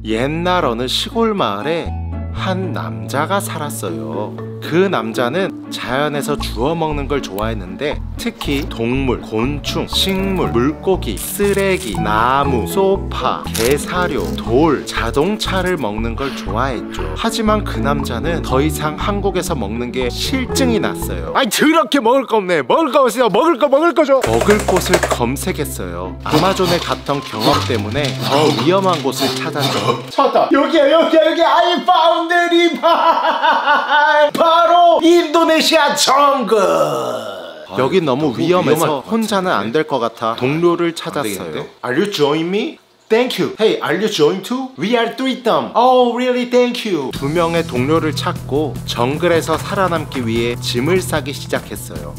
옛날 어느 시골 마을에 한 남자가 살았어요. 그 남자는 자연에서 주워 먹는 걸 좋아했는데 특히 동물, 곤충, 식물, 물고기, 쓰레기, 나무, 소파, 개사료, 돌, 자동차를 먹는 걸 좋아했죠. 하지만 그 남자는 더 이상 한국에서 먹는 게 실증이 났어요. 아니 더럽게 먹을 거 없네. 먹을 거 없어요. 먹을 거죠. 먹을 곳을 검색했어요. 아마존에 갔던 경험 때문에 더 위험한 곳을 찾았죠. 찾았다. 여기야. I found it. 바로 인도네시아 정글. 여기 너무 위험해서 혼자는 안 될 것 같아 동료를 찾았어요. Are you join me? Thank you. Hey, are you join too? We are three them. Oh, really? Thank you. 두 명의 동료를 찾고 정글에서 살아남기 위해 짐을 싸기 시작했어요.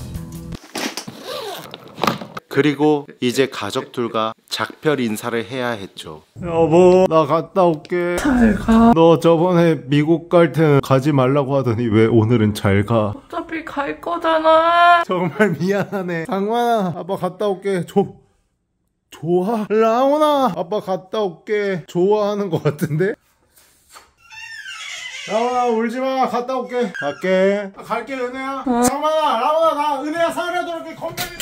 그리고 이제 가족들과 작별 인사를 해야 했죠. 여보, 나 갔다 올게. 잘 가. 너 저번에 미국 갈 때는 가지 말라고 하더니 왜 오늘은 잘 가? 어차피 갈 거잖아. 정말 미안하네. 상만아, 아빠 갔다 올게. 좋아? 라온아, 아빠 갔다 올게. 좋아하는 것 같은데? 라온아, 울지마. 갔다 올게. 갈게, 은혜야. 상만아, 라온아, 나 은혜야 사랑하도록 건강히.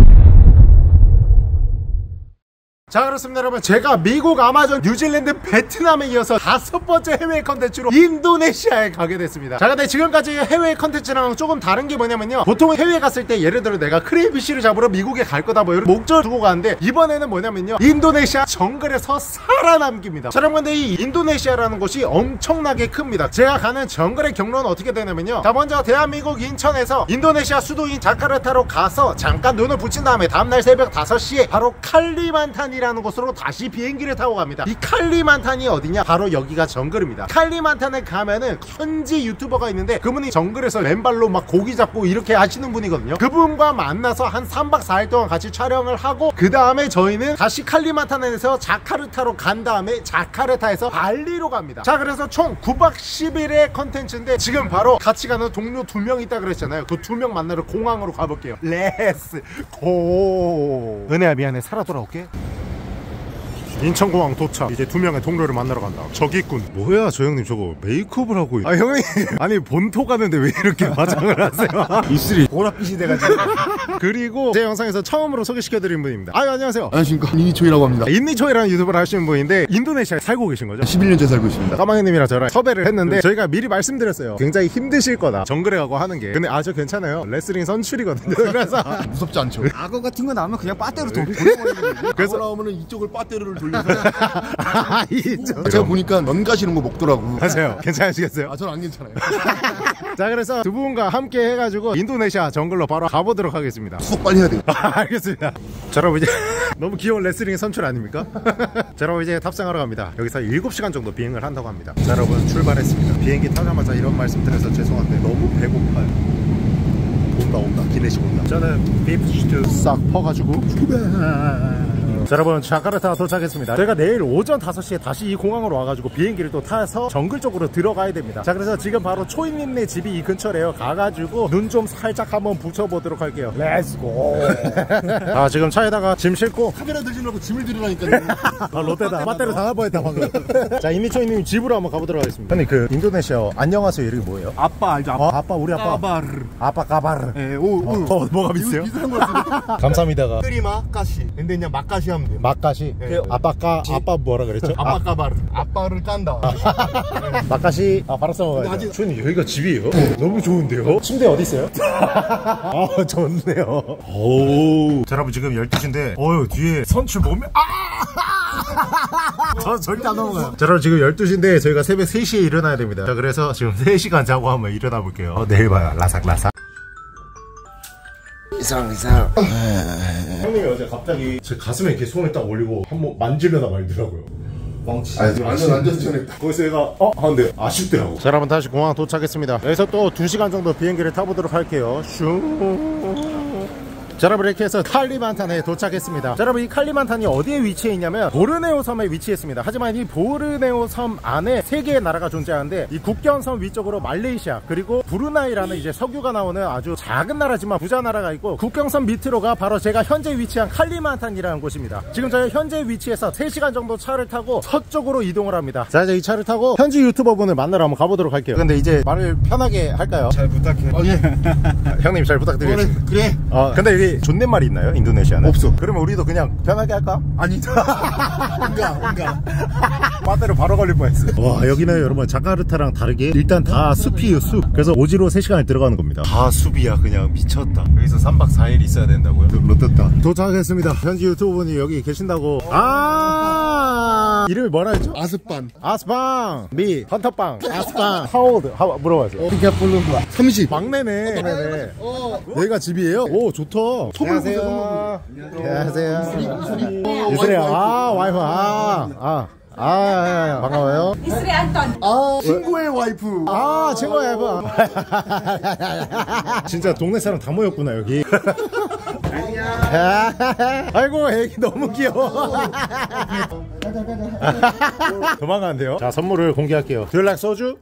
자, 그렇습니다 여러분, 제가 미국, 아마존, 뉴질랜드, 베트남에 이어서 5번째 해외 컨텐츠로 인도네시아에 가게 됐습니다. 자, 근데 지금까지 해외 컨텐츠랑 조금 다른 게 뭐냐면요, 보통 해외 갔을 때 예를 들어 내가 크레이피쉬를 잡으러 미국에 갈 거다 뭐 이런 목적을 두고 가는데, 이번에는 뭐냐면요, 인도네시아 정글에서 살아남기입니다. 자, 여러분, 근데 이 인도네시아라는 곳이 엄청나게 큽니다. 제가 가는 정글의 경로는 어떻게 되냐면요, 자, 먼저 대한민국 인천에서 인도네시아 수도인 자카르타로 가서 잠깐 눈을 붙인 다음에 다음날 새벽 5시에 바로 칼리만탄이라는 곳으로 다시 비행기를 타고 갑니다. 이 칼리만탄이 어디냐? 바로 여기가 정글입니다. 칼리만탄에 가면은 현지 유튜버가 있는데, 그분이 정글에서 맨발로 막 고기 잡고 이렇게 하시는 분이거든요. 그분과 만나서 한 3박 4일 동안 같이 촬영을 하고, 그 다음에 저희는 다시 칼리만탄에서 자카르타로 간 다음에 자카르타에서 발리로 갑니다. 자, 그래서 총 9박 10일의 컨텐츠인데, 지금 바로 같이 가는 동료 2명 있다 그랬잖아요. 그 2명 만나러 공항으로 가볼게요. 렛츠 고. 은혜야, 미안해. 살아 돌아올게. 인천공항 도착. 이제 2명의 동료를 만나러 간다. 저기 있군. 뭐야 저 형님, 저거 메이크업을 하고 있... 아 형님 아니 본토 가는데 왜 이렇게 화장을 하세요? 입술이 보랏빛이 돼가지고. 그리고 제 영상에서 처음으로 소개시켜드린 분입니다. 아유, 안녕하세요. 안녕하십니까, 인니초이라고 합니다. 인니초이라는 유튜브를 하시는 분인데 인도네시아에 살고 계신 거죠? 11년째 살고 있습니다. 까망이님이랑 저랑 섭외를 했는데, 저희가 미리 말씀드렸어요. 굉장히 힘드실 거다, 정글에 가고 하는 게. 근데 저 괜찮아요. 레슬링 선출이거든요. 그래서 무섭지 않죠? 악어 같은 거 나오면 그냥 빠떼로 돌려버리는 거예요. 그래서 나오면은 이쪽을 빠떼를 돌려서. 제가 보니까 넌 가시는 거 먹더라고. 맞아요. 괜찮으시겠어요? 아, 저는 안 괜찮아요. 자, 그래서 두 분과 함께 해가지고 인도네시아 정글로 바로 가보도록 하겠습니다. 수업 빨리 해야 돼. 알겠습니다. 자, 여러분 이제 너무 귀여운 레슬링 선출 아닙니까? 자, 여러분 이제 탑승하러 갑니다. 여기서 7시간 정도 비행을 한다고 합니다. 자, 여러분 출발했습니다. 비행기 타자마자 이런 말씀 드려서 죄송한데 너무 배고파요. 온다 기내식 온다. 저는 비프슈트 싹 퍼가지고 자, 여러분 자카르타 도착했습니다. 저희가 내일 오전 5시에 다시 이 공항으로 와가지고 비행기를 또 타서 정글 쪽으로 들어가야 됩니다. 자, 그래서 지금 바로 초이님네 집이 이 근처래요. 가가지고 눈 좀 살짝 한번 붙여보도록 할게요. 렛츠고. 아, 지금 차에다가 짐 싣고. 카메라 들지 말고 짐을 들으라니까. 아, 롯데다 맞대로 당할 뻔했다 방금. 자, 인니초이님 집으로 한번 가보도록 하겠습니다. 형님, 그 인도네시아 안녕하세요 이름이 뭐예요? 아빠 알죠? 아빠. 아빠, 우리 아빠 까바르. 아빠 까바르. 예, 뭐가 비슷해요? 비슷한 거 같은데. 감사합니다. 뜨리마 까시. 근데 그냥 막까시 하면 돼. 막가시. 네. 아빠 뭐라 그랬죠? 아빠 까바르. 아빠를 깐다. 막가시. 바로 써먹어야죠. 주님, 여기가 집이에요? 너무 좋은데요? 침대 어디 있어요? 아, 좋네요. 오. 자, 여러분 지금 12시인데 뒤에 선출 보면 저 절대 안 넘어가요. 자, 여러분 지금 12시인데 저희가 새벽 3시에 일어나야 됩니다. 자, 그래서 지금 3시간 자고 한번 일어나 볼게요. 내일 봐요. 라삭라삭. 이상. 형님이 어제 갑자기 제 가슴에 이렇게 손을 딱 올리고 한번 만지려다 말더라고요. 왕치. 완전 전했다. 거기서 얘가 근데 아쉽더라고. 자, 여러분 다시 공항 도착했습니다. 여기서 또 2시간 정도 비행기를 타보도록 할게요. 슝. 자, 여러분 이렇게 해서 칼리만탄에 도착했습니다. 자, 여러분 이 칼리만탄이 어디에 위치해 있냐면 보르네오 섬에 위치했습니다. 하지만 이 보르네오 섬 안에 3개의 나라가 존재하는데 이 국경섬 위쪽으로 말레이시아 그리고 브루나이라는 이제 석유가 나오는 아주 작은 나라지만 부자 나라가 있고 국경섬 밑으로가 바로 제가 현재 위치한 칼리만탄이라는 곳입니다. 지금 저희 현재 위치에서 3시간 정도 차를 타고 서쪽으로 이동을 합니다. 자, 이제 이 차를 타고 현지 유튜버분을 만나러 한번 가보도록 할게요. 근데 이제 말을 편하게 할까요? 잘 부탁해. 예. 형님 잘 부탁드리겠습니다. 그래. 근데 여기 존댓말이 있나요? 인도네시아는? 없어. 그러면 우리도 그냥 편하게 할까? 아니. 뭔가. 빠대로 바로 걸릴 뻔했어. 와, 여기는 여러분 자카르타랑 다르게 일단 다 숲이에요, 숲. 그래서 오지로 3시간을 들어가는 겁니다. 다 숲이야. 그냥 미쳤다. 여기서 3박 4일 있어야 된다고요? 롯됐다. 도착했습니다. 현지 유튜버분이 여기 계신다고. 이름이 뭐라 했죠? 아스판. 아스빵 미 헌터빵 아스빵 하워드 물어봐주세요. 30. 막내네. 여기가 집이에요? 오, 좋다. 안녕하세요. 안녕하세요. 유슬이야. 와이프. 반가워요. Istri Anton. 친구의 와이프. 친구야, 와이프. 진짜 동네 사람 다 모였구나, 여기. 아이고, 애기 너무 귀여워. 도망가는데요? 자, 선물을 공개할게요. Do you like soju?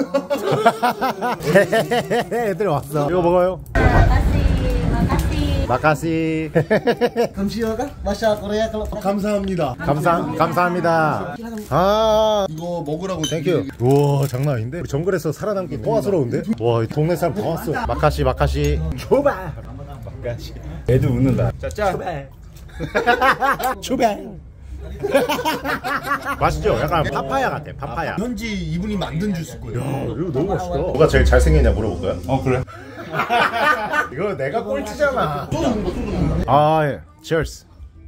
애들 왔어. 이거 먹어요. 마카시. 감사합니다. 감사합니다. 이거 먹으라고. 땡큐. 우와, 장난 아닌데? 우리 정글에서 살아남기 호화스러운데? 와, 이 동네 사람 다 왔어. 마카시. 초바. 마카시. 애들 웃는다. 짠. 초바. 맛있죠? 약간 파파야 같아. 파파야. 현지 이분이 만든 주스일 거예요. 이거 너무 맛있다. 누가 제일 잘생겼냐 물어볼까요? 그래? 이거 내가 꼴찌잖아. 예. Cheers.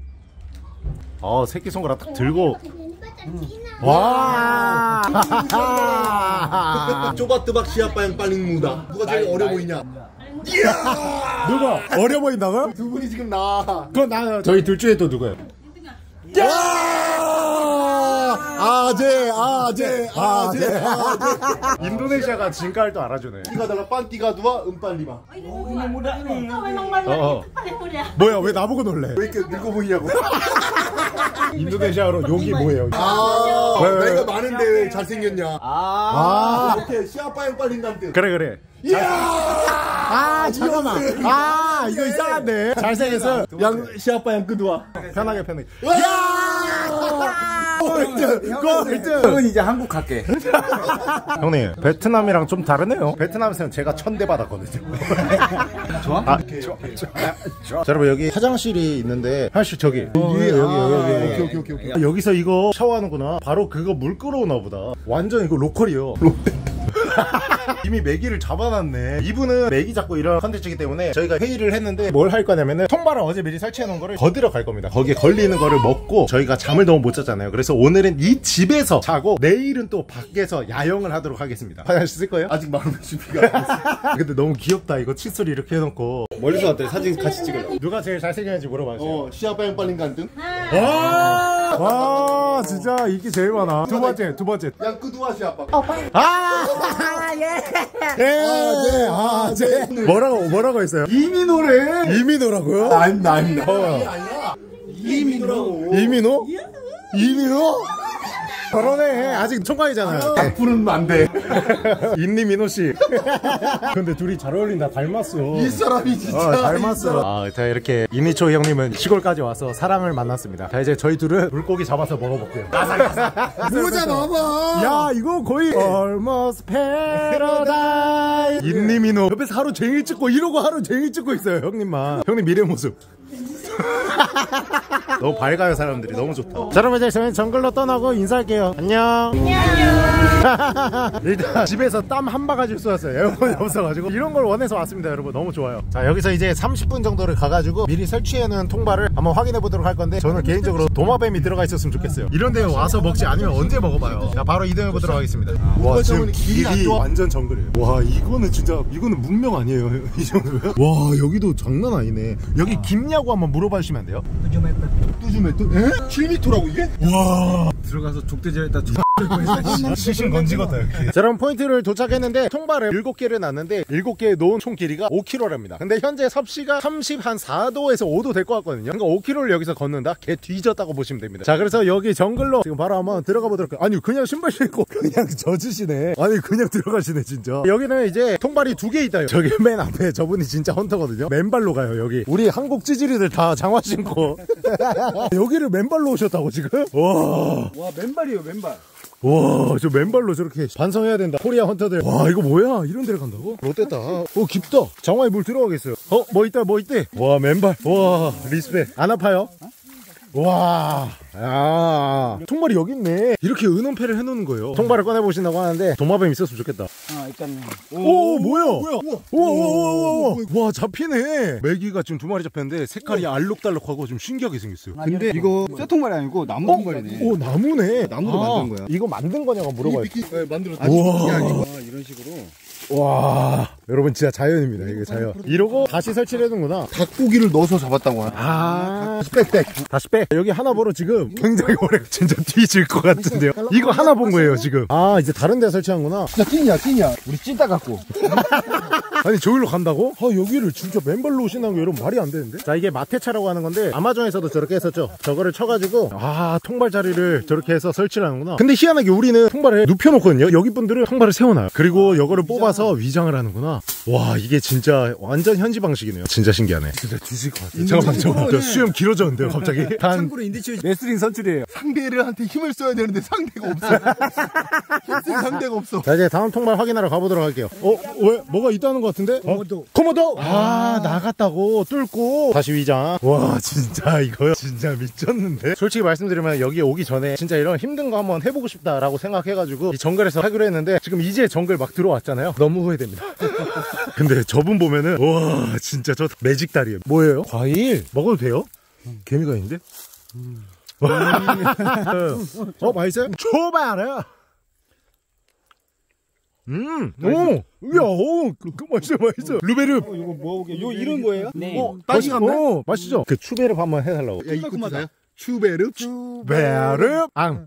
새끼손가락 딱 들고. 와. 쪼바뜨박 시아빠양 빨링 무다. 누가 제일 어려 보이냐? 누가? 어려 보인다고요? 두 분이 지금 나. 그건 저희 둘 중에 또 누구예요? 아재. 인도네시아가 진가를 또 알아주네. 띠가 달라 빤띠가 누와 은빨리마. Kau memang malu paling muda. 뭐야, 왜 나보고 놀래? 왜 이렇게 늙어 보이냐고. 인도네시아로 욕이 뭐예요? 왜? 나이가 많은데 왜 잘생겼냐. 이렇게 시아빠양 빨린다는 뜻. 그래. 잠깐만. 이거 이상한데. 잘생겨서 시아빠양 끄두와. 편하게. 꼴등. 형은 이제 한국 갈게. 형님, 베트남이랑 좀 다르네요. 베트남에서는 제가 1000대 받았거든요. 좋아? 자, 여러분 여기 화장실이 있는데 화장실 저기. 여기. 오케이. 여기서 이거 샤워하는구나. 바로 그거 물 끌어오나 보다. 완전 이거 로컬이요. 이미 메기를 잡아놨네. 이분은 메기 잡고 이런 컨텐츠이기 때문에 저희가 회의를 했는데 뭘 할 거냐면은 통발을 어제 미리 설치해 놓은 거를 거들어 갈 겁니다. 거기에 걸리는 거를 먹고 저희가 잠을 너무 못 잤잖아요. 그래서 오늘은 이 집에서 자고 내일은 또 밖에서 야영을 하도록 하겠습니다. 화장실 쓸 거예요? 아직 마음의 준비가 안 됐어. 근데 너무 귀엽다. 이거 칫솔 이렇게 해놓고. 멀리서 왔대. 사진 같이 찍으려고. 누가 제일 잘생겼는지 물어봐주세요. 시아빠양 빨린 간등. 와, 진짜 인기 제일 많아. 두 번째. 양 끄두와 시아빠. 예. 뭐라고 했어요? 이민호라고요? 아닙니다. 이민호? 결혼해. 아직 총각이잖아요. 앞으로는 안 돼. 인리민호 씨. 근데 둘이 잘 어울린다. 닮았어. 이 사람이 진짜. 닮았어. 자, 이렇게 이미초 형님은 시골까지 와서 사랑을 만났습니다. 자, 이제 저희 둘은 물고기 잡아서 먹어볼게요. 모자 넣어봐. 야, 이거 거의 Almost Paradise. 인리민호 옆에서 하루 종일 찍고 이러고 하루 종일 찍고 있어요. 형님만. 형님 미래 모습. 너무 밝아요. 사람들이 너무 좋다. 자, 여러분 이제 저희는 정글로 떠나고 인사할게요. 안녕. 일단 집에서 땀 한 바가지 쏘았어요. 에어컨이 없어가지고 이런 걸 원해서 왔습니다. 여러분 너무 좋아요. 자, 여기서 이제 30분 정도를 가가지고 미리 설치해놓은 통발을 한번 확인해 보도록 할 건데, 저는 개인적으로 도마뱀이 들어가 있었으면 좋겠어요. 이런 데 와서 먹지 않으면 언제 먹어봐요. 자, 바로 이동해 보도록 하겠습니다. 와, 지금 길이 완전 정글이에요. 와, 이거는 진짜 이거는 문명 아니에요. 이 정도면? 와, 여기도 장난 아니네. 여기 깊냐고 한번 물어봐 주시면 안 돼요? 7m? 에? 7m라고 이게? 와, 들어가서 족대질 했다. 시신 건지겠다 이렇게. 자, 그럼 포인트를 도착했는데 통발을 7개를 놨는데 7개에 놓은 총 길이가 5km랍니다. 근데 현재 섭씨가 34도에서 5도 될 것 같거든요. 그러니까 5km를 여기서 걷는다? 개 뒤졌다고 보시면 됩니다. 자, 그래서 여기 정글로 지금 바로 한번 들어가 보도록 할게요. 아니 그냥 신발 신고 그냥 젖으시네. 아니 그냥 들어가시네 진짜. 여기는 이제 통발이 2개 있다. 저기 맨 앞에 저분이 진짜 헌터거든요. 맨발로 가요 여기. 우리 한국 찌질이들 다 장화 신고 여기를 맨발로 오셨다고 지금? 와 맨발이에요, 맨발. 와, 저 맨발로 저렇게 반성해야 된다. 코리아 헌터들. 와, 이거 뭐야? 이런 데를 간다고? 롯데다. 오, 깊다. 장화에 물 들어가겠어요. 뭐 있다, 뭐 있대. 와, 맨발. 와, 리스펙. 안 아파요? 와, 야, 통발이 여기 있네. 이렇게 은원패를 해놓는 거예요. 통발을 꺼내보신다고 하는데 도마뱀 있었으면 좋겠다. 일단. 오, 뭐야? 와, 잡히네. 메기가 지금 2마리 잡혔는데 색깔이 알록달록하고 좀 신기하게 생겼어요. 근데 이거 쇠통발이 아니고 나무 통발이네. 오, 나무네. 나무로 만든 거야. 이거 만든 거냐고 물어봐요. 만들었다. 우와. 이런 식으로. 와, 여러분 진짜 자연입니다. 이게 자연. 이러고 다시 설치를 해놓는구나. 닭고기를 넣어서 잡았다고 하네. 다시 빽. 다시 빽. 여기 하나 보러 지금 굉장히 오래 진짜 뒤질 것 같은데요. 이거 하나 본 거예요 지금. 아, 이제 다른 데 설치한구나. 야, 끼냐. 우리 찐따 갖고. 아니 저기로 간다고? 아, 여기를 진짜 맨발로 오신다는 게 여러분 말이 안 되는데. 자, 이게 마테차라고 하는 건데 아마존에서도 저렇게 했었죠. 저거를 쳐가지고 통발 자리를 저렇게 해서 설치를 하는구나. 근데 희한하게 우리는 통발을 눕혀놓거든요. 여기 분들은 통발을 세워놔요. 그리고 이거를 뽑아서 위장을 하는구나. 와, 이게 진짜 완전 현지 방식이네요. 진짜 신기하네. 진짜 뒤질 것 같아. 잠깐만, 저 수염 길어졌는데요 갑자기. 참고로 인디치 레슬링 선출이에요. 상대한테 힘을 써야 되는데 상대가 없어. 상대가 없어. 자, 이제 다음 통발 확인하러 가보도록 할게요. 왜? 뭐가 있다는 것 같은데? 코모도! 아, 나갔다고 뚫고 다시 위장. 와, 진짜 이거요? 진짜 미쳤는데? 솔직히 말씀드리면 여기 오기 전에 진짜 이런 힘든 거 한번 해보고 싶다라고 생각해가지고 이 정글에서 하기로 했는데 지금 이제 정글 막 들어왔잖아요. 너무 후회됩니다. 근데 저분 보면은 와, 진짜 저 매직다리에요. 뭐예요? 과일 먹어도 돼요? 개미가 있는데? 맛있어요? 초바라. 맛있어. 루베르. 이거 뭐게? 요 이름 뭐예요? 네. 딸기 같네? 맛있죠? 그 추베르 한번 해달라고. 야, 이거 구사요? 슈베르? 베르 앙.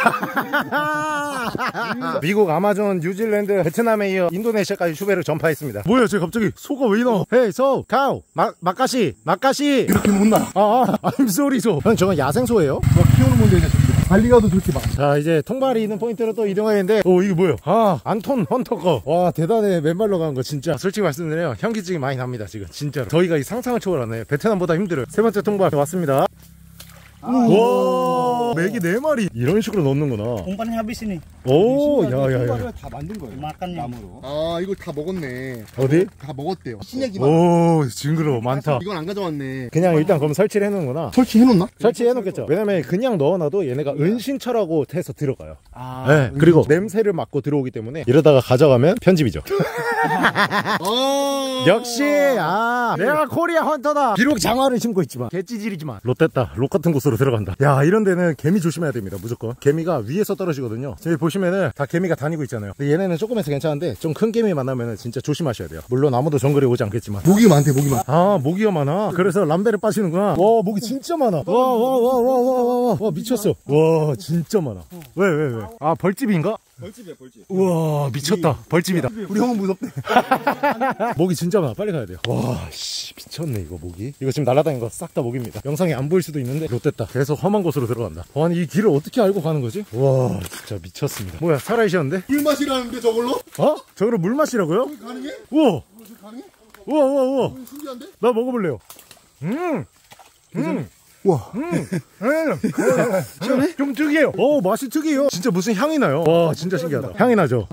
미국, 아마존, 뉴질랜드, 베트남에 이어 인도네시아까지 슈베를 전파했습니다. 뭐야, 쟤 갑자기 소가 왜 이러? 헤이, 소, 카우, 마카시. 이렇게 못 나. I'm sorry, 소. 저건 야생소예요? 키우는 건데 이제 관리가도 저렇게 막. 자, 이제 통발이 있는 포인트로 또 이동하겠는데, 이게 뭐야? 안톤 헌터 거. 와, 대단해. 맨발로 간 거 진짜. 솔직히 말씀드려요. 현기증이 많이 납니다, 지금. 진짜로. 저희가 이 상상을 초월하네. 베트남보다 힘들어요. 3번째 통발 왔습니다. 와, 메기 4마리 이런 식으로 넣는구나. Umpan habis ini. 오, 야야야. 다 만든 거예요. Makan nih. 나무로. 아, 이걸 다 먹었네. 어디? 다 먹었대요. 신얘기만. 오, 징그러워. 많다. 이건 안 가져왔네. 그냥 일단 그럼 설치를 해놓는구나. 설치해놓나? 설치해놓겠죠. 왜냐면 그냥 넣어놔도 얘네가 은신처라고 해서 들어가요. 네, 그리고 냄새를 맡고 들어오기 때문에 이러다가 가져가면 편집이죠. 역시 내가 코리아 헌터다. 비록 장화를 신고 있지만 개찌질이지만 롯됐다. 롯 같은 곳으로 들어간다. 야, 이런 데는 개미 조심해야 됩니다. 무조건. 개미가 위에서 떨어지거든요. 저기 보시면은 다 개미가 다니고 있잖아요. 근데 얘네는 조금해서 괜찮은데 좀 큰 개미 만나면은 진짜 조심하셔야 돼요. 물론 아무도 정글에 오지 않겠지만. 모기 많대, 모기 많. 모기가 많아. 그래서 람벨에 빠지는구나. 와, 모기 진짜 많아. 와, 미쳤어. 와, 진짜 많아. 왜? 벌집인가? 벌집이야, 벌집. 우와, 미쳤다. 벌집이다. 우리 형은 무섭대. 모기 진짜 많아. 빨리 가야 돼요. 와, 씨, 미쳤네 이거 모기. 이거 지금 날아다니는 거 싹 다 모기입니다. 영상에 안 보일 수도 있는데 롯됐다. 계속 험한 곳으로 들어간다. 아니, 이 길을 어떻게 알고 가는 거지? 와, 진짜 미쳤습니다. 뭐야, 살아계셨는데? 물 마시라는데 저걸로? 저거를 물 마시라고요? 가능해? 우와, 가능해? 우와. 신기한데? 나 먹어볼래요. 우와. 좀 특이해요. 맛이 특이해요. 진짜 무슨 향이 나요. 와, 진짜 신기하다. 향이 나죠?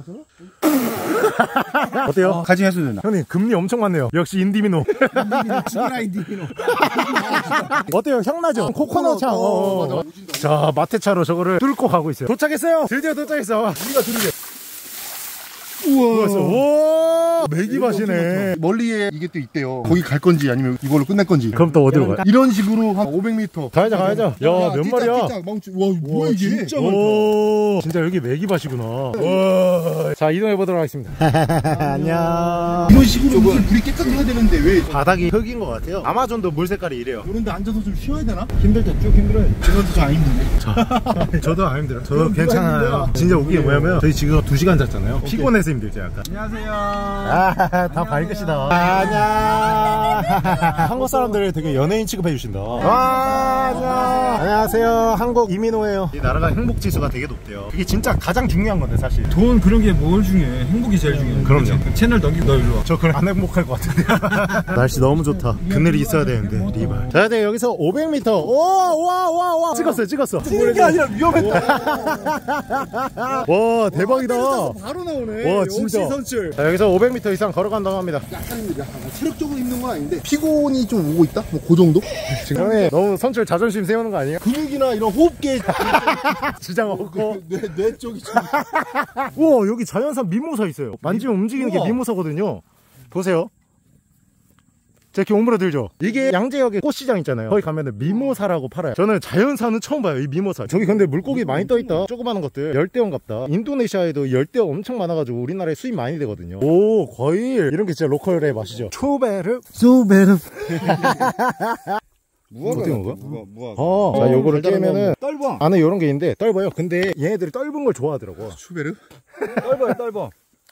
어때요? 같이 해도 되나? 형님, 금리 엄청 많네요. 역시 인디미노. 죽어라, 인디미노. 어때요? 향 나죠? 코코넛 향. 맞아. 자, 마테차로 저거를 뚫고 가고 있어요. 도착했어요. 드디어 도착했어. 우리가 들으게. 우와. 매기밭이네. 멀리에 이게 또 있대요. 거기 갈 건지 아니면 이걸로 끝낼 건지. 그럼 또 어디로 가? 이런 식으로 한 500m. 가야죠. 야, 몇 마리야? 와, 뭐야 이게? 진짜 많다. 오, 진짜 여기 매기밭이구나. 와. 자, 이동해 보도록 하겠습니다. 안녕. 이런 식으로 물이 깨끗해야 되는데 왜? 바닥이 흙인 것 같아요. 아마존도 물 색깔이 이래요. 그런데 앉아서 좀 쉬어야 되나? 힘들다, 쭉 힘들어요. 저도 좀 안 힘든데. 저도 안 힘들어요. 저도 괜찮아요. 진짜 웃긴 게 뭐냐면 저희 지금 2시간 잤잖아요. 피곤해서 힘들지 약간. 안녕하세요. 다 밝으시다. 안녕. 한국 사람들을 되게 연예인 취급해 주신다. 안녕하세요. 한국 이민호예요. 이 나라가 행복 지수가 되게 높대요. 이게 진짜 가장 중요한 건데 사실. 돈 그런 게 뭘 중요해? 행복이 제일 중요해. 그럼요. 그치? 채널 넘기고 너 일로 와. 저 그래 안 행복할 것 같은데. 날씨 너무 좋다. 그늘이 있어야 되는데 리발. 자, 네, 여기서 500m. 와. 찍었어. 찍는 게 아니라 위험했다. 와, 대박이다. 바로 나오네. 와, 진짜. 역시 선출. 자, 여기서 500m 이상 걸어간다고 합니다. 약간 체력적으로 힘든 건 아닌데 피곤이 좀 오고 있다? 뭐 그 정도? 형님 너무 선출 자존심 세우는 거 아니에요? 근육이나 이런 호흡계 지장 없고. 뇌 쪽이 좀. 우와, 여기 자연산 미모사 있어요. 만지면 움직이는 게 우와. 미모사거든요. 보세요. 제가 이렇게 오므려들죠. 이게 양재역에 꽃시장 있잖아요. 거기 가면은 미모사라고 팔아요. 저는 자연산은 처음 봐요, 이 미모사. 저기 근데 물고기 많이 떠있다. 조그마한 것들 열대어인갑다. 인도네시아에도 열대어 엄청 많아가지고 우리나라에 수입 많이 되거든요. 오, 과일 이런 게 진짜 로컬의 맛이죠. 초베르 어떻게 먹어요? 무화과. 자, 요거를 깨면은 떫어. 안에 요런 게 있는데 떫어요. 근데 얘네들이 떫은 걸 좋아하더라고. 추베르? 떫어.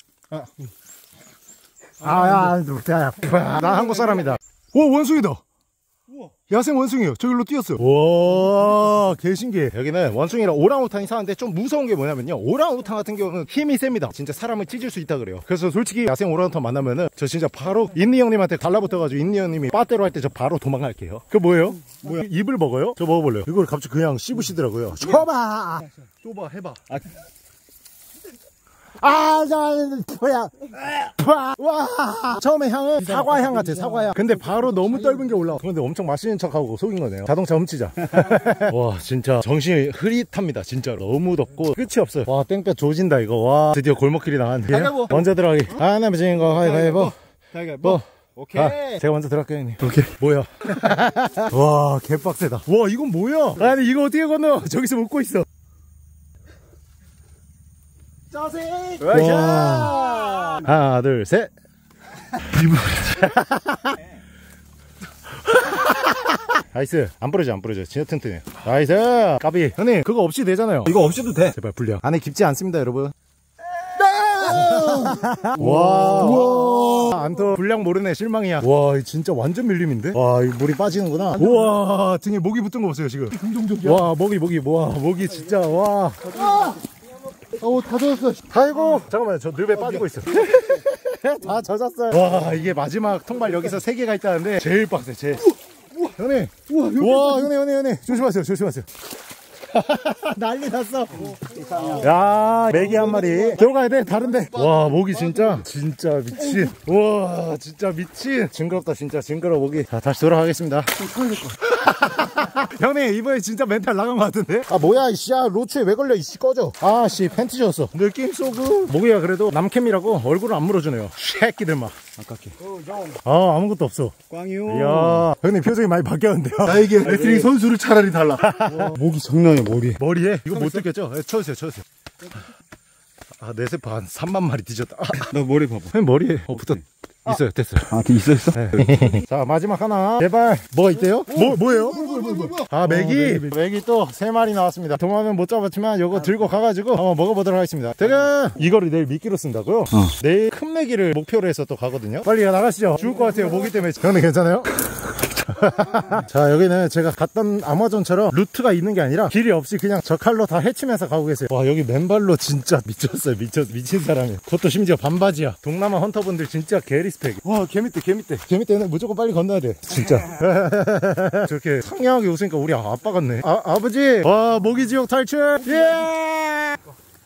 나 한국 사람이다. 오, 원숭이다. 야생 원숭이요. 저기로 뛰었어요. 와, 개신기해. 여기는 원숭이랑 오랑우탄이 사는데 좀 무서운 게 뭐냐면요, 오랑우탄 같은 경우는 힘이 셉니다. 진짜 사람을 찢을 수 있다 그래요. 그래서 솔직히 야생 오랑우탄 만나면은 저 진짜 바로 인니 형님한테 달라붙어가지고 인니 형님이 빠떼로 할 때 저 바로 도망갈게요. 그거 뭐예요? 입을 먹어요? 저 먹어볼래요. 이걸 갑자기 그냥 씹으시더라고요. 줘봐. 해봐. 와, 처음에 향은 사과향 같아, 사과향. 근데 바로 너무 떫은 게 올라와. 그런데 엄청 맛있는 척하고 속인 거네요. 자동차 훔치자. 와, 진짜 정신이 흐릿합니다. 진짜로 너무 덥고 끝이 없어요. 와, 땡볕 조진다 이거. 와, 드디어 골목길이 나왔네. 먼저 들어가기. 하나 지는 거 가위바위보. 뭐? 오케이. 제가 먼저 들어갈게요, 형님. 오케이. 뭐야? 와, 개빡세다. 와, 이건 뭐야? 아니, 이거 어떻게 건너? 저기서 웃고 있어. 와. 하나, 둘, 셋. 나이스. 안 부러져. 진짜 튼튼해. 나이스. 까비. 형님, 그거 없이 되잖아요. 이거 없이도 돼. 제발 불려. 안에 깊지 않습니다, 여러분. 와. 안토 분량 모르네. 실망이야. 와, 진짜 완전 밀림인데? 와, 이 물이 빠지는구나. 우와, 등에 모기 붙은 거 보세요, 지금. 와, 모기. 와, 모기 진짜. 와. 다 젖었어. 아이고, 잠깐만요. 저 늪에 빠지고 있어. 다 젖었어요. 와, 이게 마지막 통발 여기서 3개가 있다는데 제일 빡세, 제일. 형님. 우와, 형님. 조심하세요. 난리 났어. 야, 메기 한 마리. 들어가야 돼, 다른데. 와, 모기 진짜 미친. 와, 진짜 미친. 징그럽다, 진짜. 징그러워, 모기. 자, 다시 돌아가겠습니다. 형님, 이번에 진짜 멘탈 나간 것 같은데? 아, 뭐야, 이씨. 로추에 왜 걸려, 이씨. 꺼져. 아, 씨, 팬티 졌어. 느낌 쏘고. 모기가 그래도 남캠이라고 얼굴을 안 물어주네요. 새끼들만. 아깝게. 아, 아무것도 없어. 꽝이요. 이야, 형님 표정이 많이 바뀌었는데요. 나에게 레슬링 선수를 차라리 달라. 목이 장난이야, 머리에? 이거 못 듣겠죠? 쳐주세요. 아, 내 세포 한 3만 마리 뒤졌다. 너 머리 봐봐. 형님 머리에 붙어 있어요. 됐어요. 있어? 네. 자, 마지막 하나. 제발. 뭐가 있대요? 뭐예요? 아, 메기 또 3마리 나왔습니다. 동화는 못 잡았지만 요거 들고 가가지고 한번 먹어보도록 하겠습니다. 제가 이거를 내일 미끼로 쓴다고요? 내일 큰 메기를 목표로 해서 또 가거든요. 빨리 나가시죠. 죽을 것 같아요, 모기 때문에. 형님 괜찮아요? 자, 여기는 제가 갔던 아마존처럼 루트가 있는 게 아니라 길이 없이 그냥 저 칼로 다 헤치면서 가고 계세요. 와, 여기 맨발로 진짜 미쳤어요. 미친 사람이에요. 그것도 심지어 반바지야. 동남아 헌터분들 진짜 개리스펙. 와, 개밑대는 무조건 빨리 건너야 돼, 진짜. 저렇게 상냥하게 웃으니까 우리 아빠 같네. 아버지. 와, 모기지옥 탈출. 예.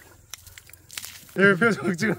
표정 찍어.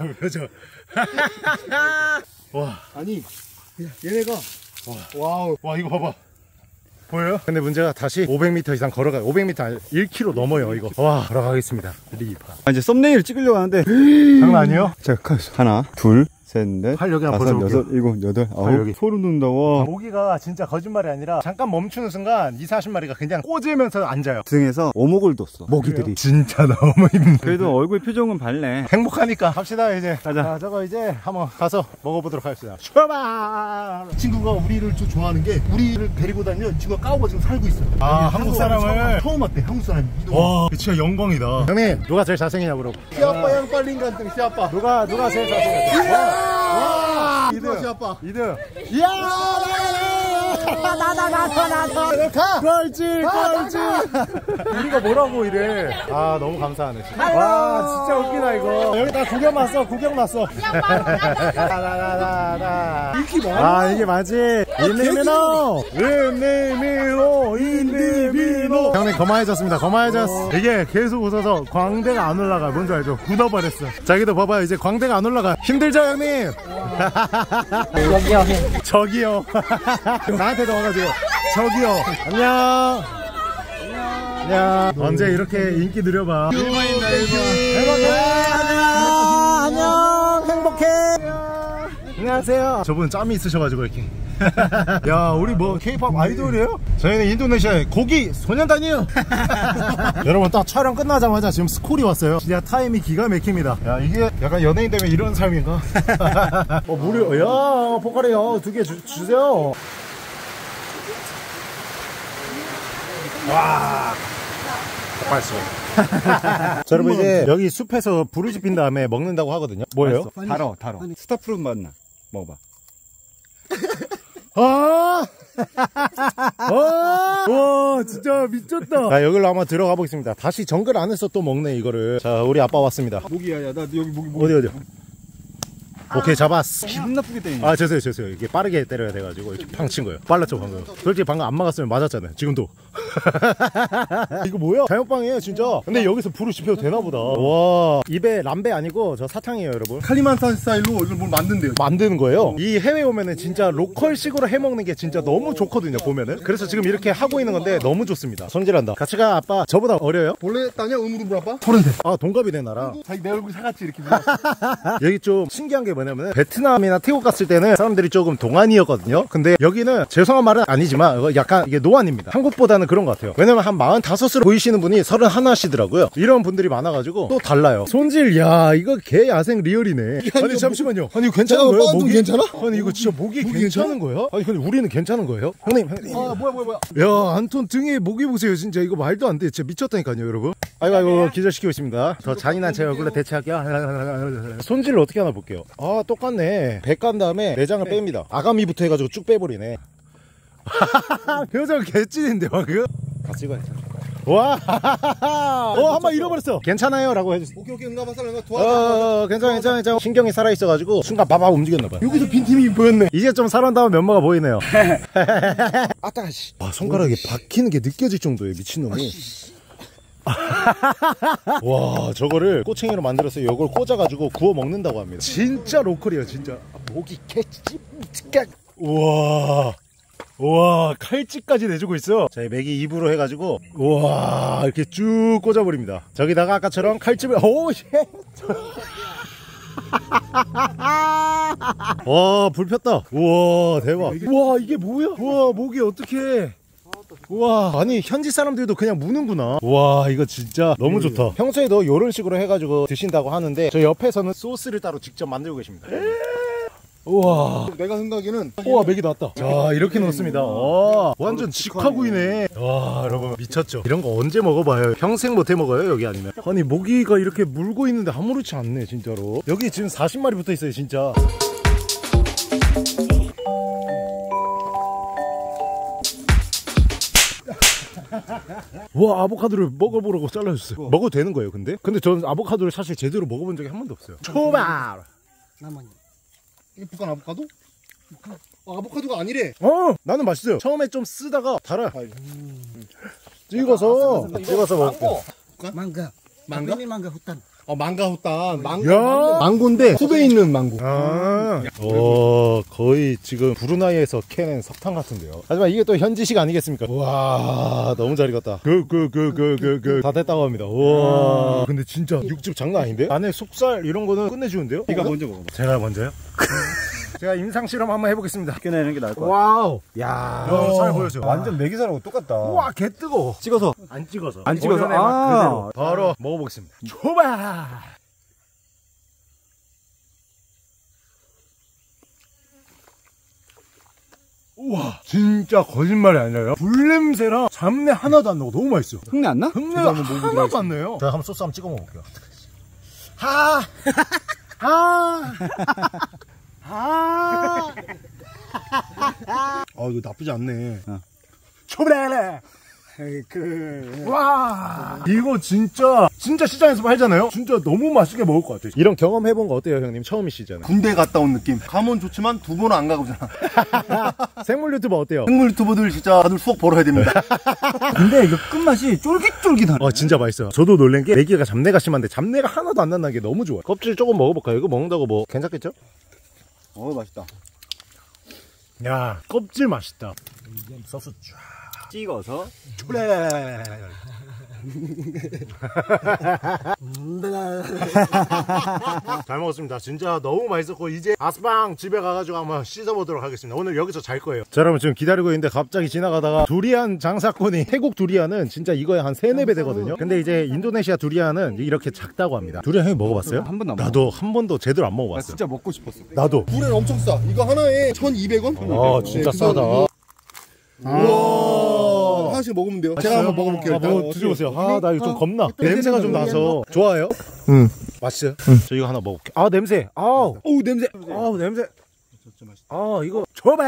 와, 아니, 얘네가 와, 이거 봐봐. 보여요? 근데 문제가 다시 500m 이상 걸어가요. 500m 아니 1km 넘어요, 이거. 와, 걸어가겠습니다. 리바. 이제 썸네일 찍으려고 하는데. 장난 아니에요? 자, 하나, 둘, 셋, 넷, 팔 여기 한번 다섯, 벌써 여섯, 일곱, 여덟, 팔 여기. 아홉. 소름 돋는다. 와. 모기가 진짜 거짓말이 아니라 잠깐 멈추는 순간 20-40마리가 그냥 꽂으면서 앉아요. 등에서 오목을 뒀어. 모기들이 진짜 너무 힘들어. 그래도 얼굴 표정은 밝네. 행복하니까 갑시다 이제. 가자. 자, 저거 이제 한번 가서 먹어보도록 하겠습니다. 출발! 친구가 우리를 좀 좋아하는 게 우리를 데리고 다니면 친구가 까오가 지금 살고 있어. 아, 한국 사람을 처음 왔대. 한국 사람. 와, 진짜 영광이다. 형님, 누가 제일 잘생기냐고 물어봐. 시아빠 양 빨린 간등 시아빠. 누가 제일 잘생겼어? 와, 이거 시아빠. 2등. 이야! 나도 가! 꼴찌! 우리가 뭐라고 이래. 아, 너무 감사하네. 진짜. 와, 진짜 웃기다, 이거. 여기 다 구경 왔어. 인기 많아. 아, 이게 맞지? 인디미노! 형님, 거만해졌습니다. 이게 계속 웃어서 광대가 안 올라가. 뭔지 알죠? 굳어버렸어. 자기도 봐봐요. 이제 광대가 안 올라가. 힘들죠, 형님? 저기요. 나한테도 와가지고. 저기요. 안녕. 언제 이렇게 인기 느려봐. 안녕. 행복해. 안녕하세요. 저분 짬이 있으셔가지고 이렇게. 야, 우리 뭐 K-pop 아이돌이에요? 저희는 인도네시아의 고기 소년단이에요. 여러분, 딱 촬영 끝나자마자 지금 스콜이 왔어요. 진짜 타임이 기가 막힙니다. 야, 이게 약간 연예인 되면 이런 삶인가? 무료. 야, 포카리 2개 주세요. 와, 맛있어. 자, 여러분, 이제 여기 숲에서 불을 지핀 다음에 먹는다고 하거든요. 뭐예요? 달어. 스타프루트 맛나. 먹어봐. 와, 진짜 미쳤다. 자, 여기로 한번 들어가 보겠습니다. 다시 정글 안에서 또 먹네, 이거를. 자, 우리 아빠 왔습니다. 모기야, 나 여기 모기. 어디? 오케이, 잡았어. 기분 나쁘게 때리네. 아, 죄송해요. 이게 빠르게 때려야 돼가지고 이렇게 팡 친 거예요. 빨랐죠, 방금. 솔직히 방금 안 막았으면 맞았잖아요. 지금도. 이거 뭐야? 자연빵이에요, 진짜. 근데 여기서 불을 지펴도 되나 보다. 와, 입에 람베 아니고 저 사탕이에요, 여러분. 칼리만탄 스타일로 이걸 뭘 만든대요. 만드는 거예요. 이 해외 오면은 진짜 로컬식으로 해먹는 게 진짜 너무 좋거든요, 보면은. 그래서 지금 이렇게 하고 있는 건데 너무 좋습니다. 성질한다. 같이 가. 아빠 저보다 어려요? 원래 따냐 음으로 아빠? 아, 동갑이네, 나랑. 자기 내 얼굴 사같이 이렇게. 여기 좀 신기한 게 뭐냐면 베트남이나 태국 갔을 때는 사람들이 조금 동안이었거든요. 근데 여기는 죄송한 말은 아니지만 약간 이게 노안입니다. 한국보다는 그런 것 같아요. 왜냐면 한 45으로 보이시는 분이 31이시더라고요. 이런 분들이 많아가지고 또 달라요. 손질, 야, 이거 개 야생 리얼이네. 아니, 잠시만요. 아니, 이거 괜찮은 거예요? 모기 괜찮아? 아니, 이거 진짜 모기 괜찮은 거예요? 아니, 근데 우리는 괜찮은 거예요? 형님. 아, 뭐야. 야, 안톤 등에 모기 보세요. 진짜 이거 말도 안 돼. 진짜 미쳤다니까요, 여러분. 아이고, 기절시키고 있습니다. 더 잔인한 제 얼굴로 대체할게요. 손질을 어떻게 하나 볼게요. 아, 똑같네. 배 깐 다음에 내장을 뺍니다. 아가미부터 해가지고 쭉 빼버리네. 표정 개찐인데, 방금? 다 찍어야지. 와, 한 번 잃어버렸어. 괜찮아요? 라고 해주세요. 오케이, 응가봤어. 내가 도와줘. 괜찮아. 신경이 살아있어가지고 순간 바바 움직였나봐요. 여기서 빈틈이 보였네. 이제 좀 살아나온 면모가 보이네요. 아따, 씨. 아, 손가락에 박히는 게 느껴질 정도예요, 미친놈이. 와, 저거를 꼬챙이로 만들어서 이걸 꽂아가지고 구워 먹는다고 합니다. 진짜 로컬이에요, 진짜. 모기 개찌. 우와, 칼집까지 내주고 있어. 자, 맥이 입으로 해가지고 우와, 이렇게 쭉 꽂아버립니다. 저기다가 아까처럼 칼집을, 오, 쉣. 와, 불 폈다. 우와, 대박. 우와, 이게 뭐야? 우와, 모기 어떡해. 우와, 아니 현지 사람들도 그냥 무는구나. 우와, 이거 진짜 너무 좋다. 평소에도 이런 식으로 해가지고 드신다고 하는데 저 옆에서는 소스를 따로 직접 만들고 계십니다. 우와, 내가 생각에는 우와, 맥이 나왔다. 자, 이렇게 넣습니다. 완전 직화구이네. 와, 여러분 미쳤죠? 이런 거 언제 먹어봐요? 평생 못해 먹어요, 여기 아니면. 아니, 모기가 이렇게 물고 있는데 아무렇지 않네, 진짜로. 여기 지금 40마리 붙어 있어요, 진짜. 와, 아보카도를 먹어보라고 잘라줬어요. 먹어도 되는 거예요, 근데? 근데 저는 아보카도를 사실 제대로 먹어본 적이 한 번도 없어요. 초밥! 이게 북한 아보카도? 아보카도가 아니래. 나는 맛있어요. 처음에 좀 쓰다가 달아요. 찍어서 먹을게요. Mangga. Mangga? Tapi ini mangga hutan. 망가헛단. 야. 망고인데 컵에 있는 망고. 거의 지금 브루나이에서 캐낸 석탄 같은데요. 하지만 이게 또 현지식 아니겠습니까? 와, 너무 잘 익었다. 다 됐다고 합니다. 와, 근데 진짜 육즙 장난 아닌데? 안에 속살 이런 거는 끝내주는데요? 네가 먼저 먹어봐. 제가 먼저요? 제가 임상 실험 한번 해보겠습니다. 꺼내는 게 나을 것 같아. 와우. 야, 살 보여줘. 완전 메기살하고 똑같다. 우와, 개 뜨거워. 찍어서. 안 찍어서. 안 찍어서? 본연의 맛 아. 그대로. 바로 먹어보겠습니다. 초바. 우와, 진짜 거짓말이 아니라요. 불냄새랑 잡내 하나도 안 나고 너무 맛있어. 흙내 안 나? 흙내가 하나도 안 나요. 제가 한번 소스 한번 찍어 먹어볼게요. 하. 이거 나쁘지 않네. 초브레레. 와, 이거 진짜 시장에서 팔잖아요. 진짜 너무 맛있게 먹을 것 같아요. 이런 경험 해본 거 어때요, 형님? 처음이시잖아요. 군대 갔다 온 느낌. 가면 좋지만 2번은 안 가보잖아. 생물 유튜버 어때요? 생물 유튜버들 진짜 다들 수억 벌어야 됩니다. 근데 이거 끝맛이 쫄깃쫄깃하네. 진짜 맛있어요. 저도 놀란 게 메기가 잡내가 심한데 잡내가 하나도 안 난다는 게 너무 좋아요. 껍질 조금 먹어볼까요? 이거 먹는다고 뭐 괜찮겠죠? 맛있다. 야, 껍질 맛있다. 소스 쫙 찍어서. 잘 먹었습니다. 진짜 너무 맛있었고 이제 아스빵 집에 가가지고 한번 씻어보도록 하겠습니다. 오늘 여기서 잘 거예요. 자, 여러분 지금 기다리고 있는데 갑자기 지나가다가 두리안 장사꾼이 태국 두리안은 진짜 이거에 한 3-4배 되거든요. 근데 이제 인도네시아 두리안은 이렇게 작다고 합니다. 두리안 형이 먹어봤어요? 한 번도 안 나도 한 번도 제대로 안 나 먹어봤어. 진짜 먹고 싶었어. 나도. 불엔 엄청 싸. 이거 하나에 1,200원? 진짜 싸다. 우와. 하나씩 먹으면 돼요. 제가 한번 먹어볼게요. 일단. 뭐 드셔보세요. 나 이거 좀 겁나. 냄새가 좀 나서. 좋아요? 맛있어요? 저 이거 하나 먹어볼게. 냄새. 냄새. 냄새. 이거 줘봐.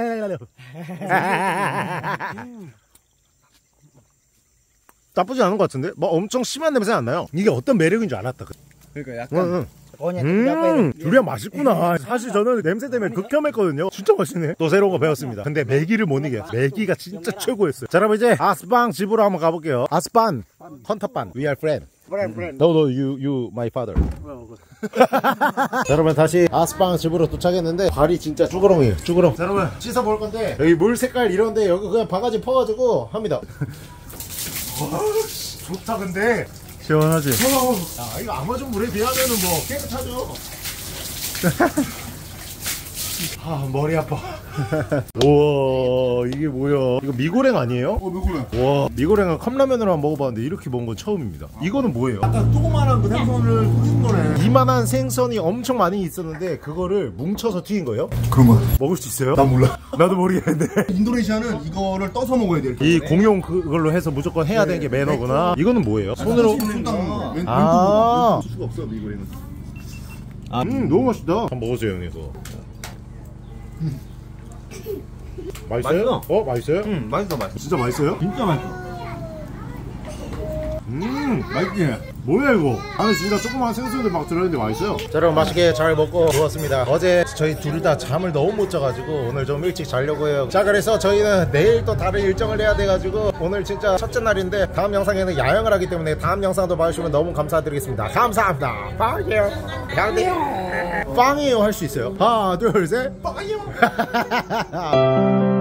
나쁘지 않은 것 같은데? 뭐 엄청 심한 냄새 안 나요. 이게 어떤 매력인 줄 알았다. 그러니까 약간. 두리안 맛있구나. 사실 저는 냄새 때문에 극혐했거든요. 진짜 맛있네. 또 새로운 거 배웠습니다. 근데 메기를 못 이겨요. 메기가 진짜 최고였어요. 자, 여러분 이제 아스빵 집으로 한번 가볼게요. 아스빵, 헌터빵, we are friend. No, you my father. 자, 여러분 다시 아스빵 집으로 도착했는데 발이 진짜 쭈그렁이에요. 쭈그렁. 자, 여러분 씻어볼 건데 여기 물 색깔 이런데 여기 그냥 바가지 퍼가지고 합니다. 좋다. 근데 시원하지? 이거 아마존 물에 비하면은 뭐 깨끗하죠. 머리 아파. 우와, 이게 뭐야? 이거 미고랭 아니에요? 미고랭. 와, 미고랭은 컵라면으로만 먹어봤는데 이렇게 먹은 건 처음입니다. 이거는 뭐예요? 약간 조그만한 그 생선을 튀긴 거네. 이만한 생선이 엄청 많이 있었는데 그거를 뭉쳐서 튀긴 거예요? 그런 거야. 먹을 수 있어요? 난 몰라. 나도 모르겠는데. 인도네시아는 이거를 떠서 먹어야 돼. 이 공용 그걸로 해서 무조건 해야 되는 게 매너구나. 이거는 뭐예요? 손으로. 손 닦는 거. 왼손 쓸 수가 없어, 미고랭은. 너무 맛있다. 한번 먹어주세요, 형님. 이거. 맛있어요? 맛있어요? 맛있어. 진짜 맛있어요? 진짜 맛있어. 맛있지? 뭐야 이거? 안에 진짜 조그만 생선들 막 들어있는데 맛있어요. 자, 여러분 맛있게 잘 먹고 누웠습니다. 어제 저희 둘 다 잠을 너무 못 자가지고 오늘 좀 일찍 자려고 해요. 자, 그래서 저희는 내일 또 다른 일정을 해야 돼가지고 오늘 진짜 첫째 날인데 다음 영상에는 야영을 하기 때문에 다음 영상도 봐주시면 너무 감사드리겠습니다. 감사합니다. 빵이요. 양대요. 빵이요 할 수 있어요. 하나 둘 셋. 빵이요.